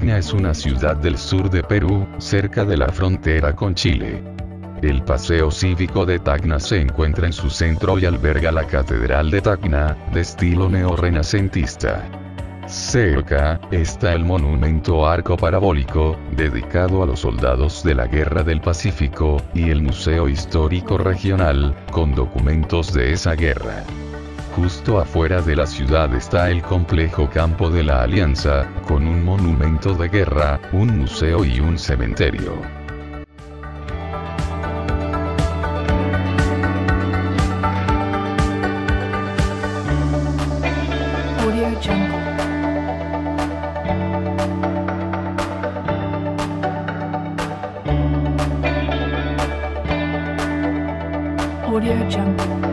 Tacna es una ciudad del sur de Perú, cerca de la frontera con Chile. El Paseo Cívico de Tacna se encuentra en su centro y alberga la Catedral de Tacna, de estilo neorrenacentista. Cerca, está el monumento arco parabólico, dedicado a los soldados de la Guerra del Pacífico, y el Museo Histórico Regional, con documentos de esa guerra. Justo afuera de la ciudad está el complejo Campo de la Alianza, con un monumento de guerra, un museo y un cementerio. Audio Jungle.